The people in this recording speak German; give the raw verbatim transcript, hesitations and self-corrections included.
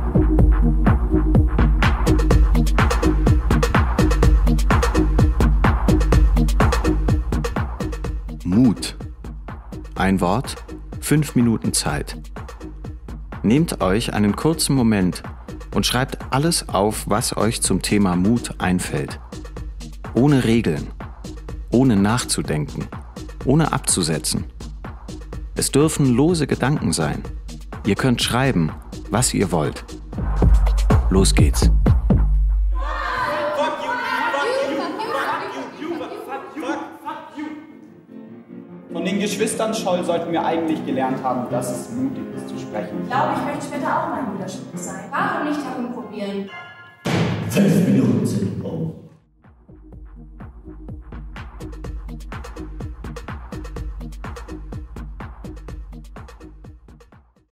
Mut. Ein Wort, fünf Minuten Zeit. Nehmt euch einen kurzen Moment und schreibt alles auf, was euch zum Thema Mut einfällt. Ohne Regeln, ohne nachzudenken, ohne abzusetzen. Es dürfen lose Gedanken sein. Ihr könnt schreiben, was ihr wollt. Los geht's. Von den Geschwistern Scholl sollten wir eigentlich gelernt haben, dass es mutig ist zu sprechen. Ich glaube, ich möchte später auch mal Mutterschutz sein. Warum nicht herumprobieren? Fünf Minuten.